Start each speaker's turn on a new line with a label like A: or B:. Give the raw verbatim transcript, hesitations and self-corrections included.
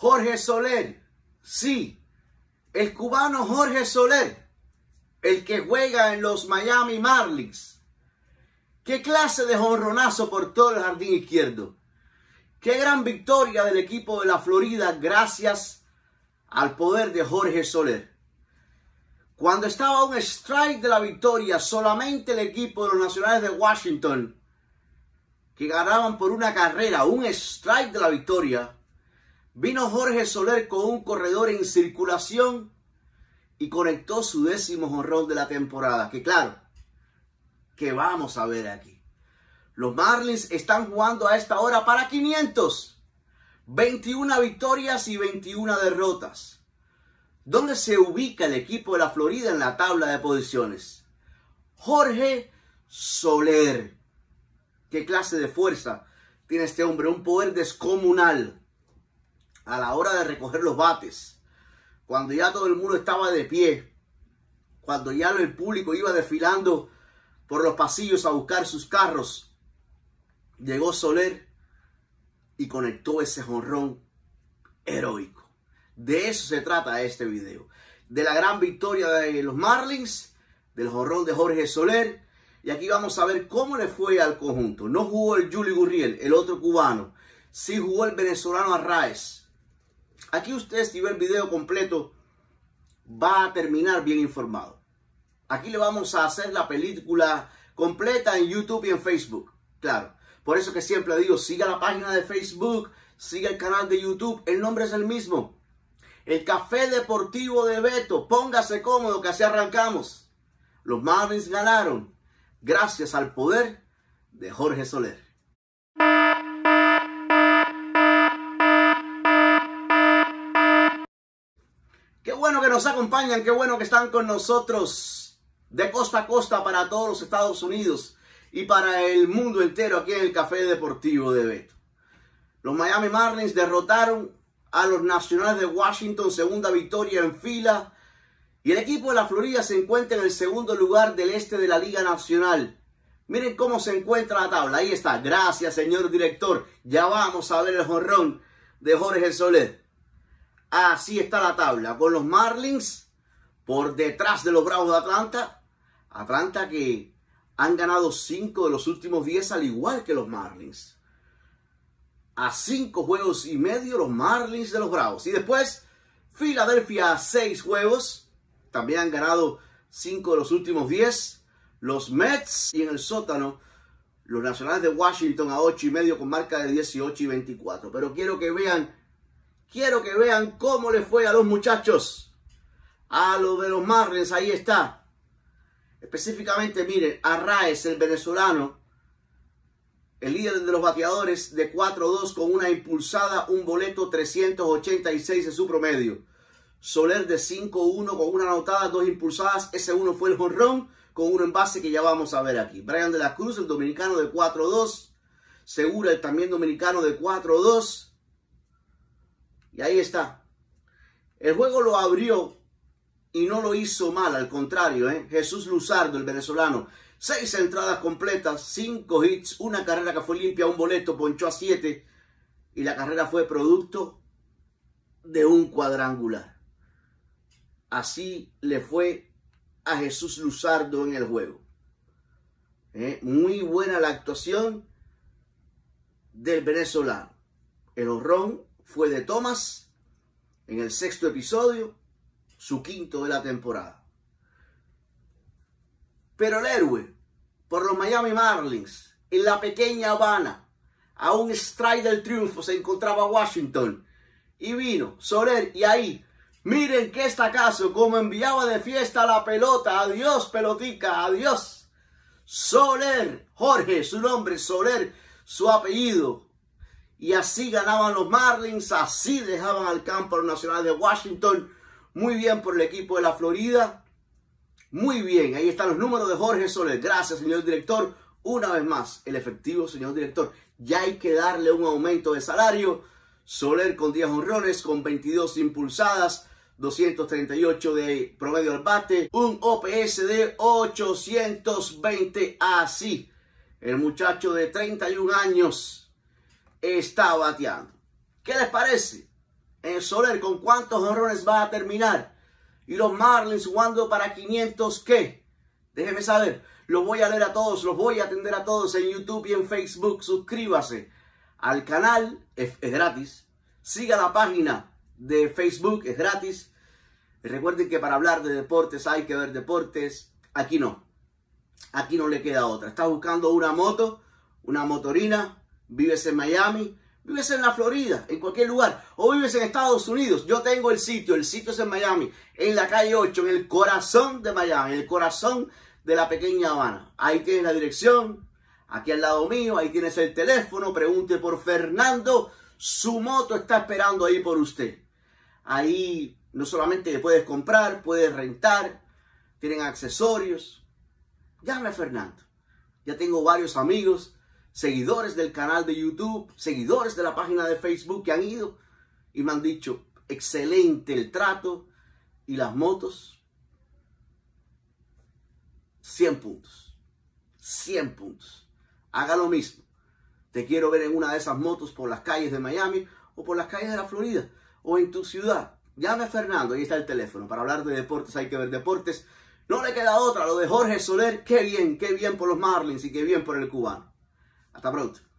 A: Jorge Soler, sí, el cubano Jorge Soler, el que juega en los Miami Marlins. ¿Qué clase de jonronazo por todo el jardín izquierdo? Qué gran victoria del equipo de la Florida gracias al poder de Jorge Soler. Cuando estaba a un strike de la victoria, solamente el equipo de los Nacionales de Washington, que ganaban por una carrera, un strike de la victoria, vino Jorge Soler con un corredor en circulación y conectó su décimo jonrón de la temporada. Que claro, que vamos a ver aquí. Los Marlins están jugando a esta hora para quinientos. veintiuna victorias y veintiuna derrotas. ¿Dónde se ubica el equipo de la Florida en la tabla de posiciones? Jorge Soler. ¿Qué clase de fuerza tiene este hombre? Un poder descomunal a la hora de recoger los bates. Cuando ya todo el mundo estaba de pie. Cuando ya el público iba desfilando por los pasillos a buscar sus carros. Llegó Soler y conectó ese jonrón heroico. De eso se trata este video. De la gran victoria de los Marlins, del jonrón de Jorge Soler. Y aquí vamos a ver cómo le fue al conjunto. No jugó el Yuli Gurriel, el otro cubano. Sí jugó el venezolano Arraez. Aquí usted, si ve el video completo, va a terminar bien informado. Aquí le vamos a hacer la película completa en YouTube y en Facebook. Claro. Por eso que siempre digo, siga la página de Facebook, siga el canal de YouTube. El nombre es el mismo. El Café Deportivo de Beto. Póngase cómodo que así arrancamos. Los Marlins ganaron gracias al poder de Jorge Soler. Qué bueno que nos acompañan, qué bueno que están con nosotros de costa a costa para todos los Estados Unidos y para el mundo entero aquí en el Café Deportivo de Beto. Los Miami Marlins derrotaron a los Nacionales de Washington, segunda victoria en fila. Y el equipo de la Florida se encuentra en el segundo lugar del este de la Liga Nacional. Miren cómo se encuentra la tabla. Ahí está. Gracias, señor director. Ya vamos a ver el jonrón de Jorge Soler. Así está la tabla. Con los Marlins por detrás de los Bravos de Atlanta. Atlanta que han ganado cinco de los últimos diez al igual que los Marlins. A cinco juegos y medio los Marlins de los Bravos. Y después Filadelfia a seis juegos. También han ganado cinco de los últimos diez. Los Mets y en el sótano los Nacionales de Washington a ocho y medio con marca de dieciocho y veinticuatro. Pero quiero que vean, quiero que vean cómo le fue a los muchachos. A los de los Marlins, ahí está. Específicamente, miren, Arraez, el venezolano, el líder de los bateadores de cuatro dos con una impulsada, un boleto, trescientos ochenta y seis en su promedio. Soler de cinco uno con una anotada, dos impulsadas. Ese uno fue el jonrón con uno en base que ya vamos a ver aquí. Brian de la Cruz, el dominicano de cuatro dos. Segura, el también dominicano de cuatro dos. Y ahí está. El juego lo abrió y no lo hizo mal, al contrario. ¿eh? Jesús Luzardo, el venezolano. Seis entradas completas, cinco hits, una carrera que fue limpia, un boleto, ponchó a siete. Y la carrera fue producto de un cuadrangular. Así le fue a Jesús Luzardo en el juego. ¿Eh? Muy buena la actuación del venezolano. El honrón fue de Thomas en el sexto episodio, su quinto de la temporada. Pero el héroe por los Miami Marlins en la pequeña Habana, a un strike del triunfo, se encontraba Washington y vino Soler y ahí. Miren qué estacazo, como enviaba de fiesta la pelota. Adiós, pelotica, adiós. Soler, Jorge, su nombre, Soler, su apellido. Y así ganaban los Marlins, así dejaban al campo a los Nacionales de Washington. Muy bien por el equipo de la Florida. Muy bien, ahí están los números de Jorge Soler. Gracias, señor director. Una vez más, el efectivo, señor director. Ya hay que darle un aumento de salario. Soler con diez jonrones, con veintidós impulsadas. doscientos treinta y ocho de promedio al bate, un O P S de ochocientos veinte. Así, el muchacho de treinta y un años está bateando. ¿Qué les parece? Eh, Soler, ¿con cuántos honrones va a terminar? Y los Marlins jugando para quinientos, ¿qué? Déjeme saber. Los voy a leer a todos, los voy a atender a todos en YouTube y en Facebook. Suscríbase al canal, es, es gratis. Siga la página de Facebook, es gratis. Recuerden que para hablar de deportes hay que ver deportes. Aquí no. Aquí no le queda otra. Estás buscando una moto, una motorina, vives en Miami, vives en la Florida, en cualquier lugar, o vives en Estados Unidos. Yo tengo el sitio, el sitio es en Miami, en la calle ocho, en el corazón de Miami, en el corazón de la pequeña Habana. Ahí tienes la dirección, aquí al lado mío, ahí tienes el teléfono, pregunte por Fernando, su moto está esperando ahí por usted. Ahí no solamente puedes comprar, puedes rentar, tienen accesorios. Llame a Fernando. Ya tengo varios amigos, seguidores del canal de YouTube, seguidores de la página de Facebook que han ido y me han dicho, excelente el trato y las motos, cien puntos, cien puntos. Haga lo mismo. Te quiero ver en una de esas motos por las calles de Miami o por las calles de la Florida o en tu ciudad. Llame a Fernando, ahí está el teléfono. Para hablar de deportes hay que ver deportes. No le queda otra, lo de Jorge Soler, qué bien, qué bien por los Marlins y qué bien por el cubano. Hasta pronto.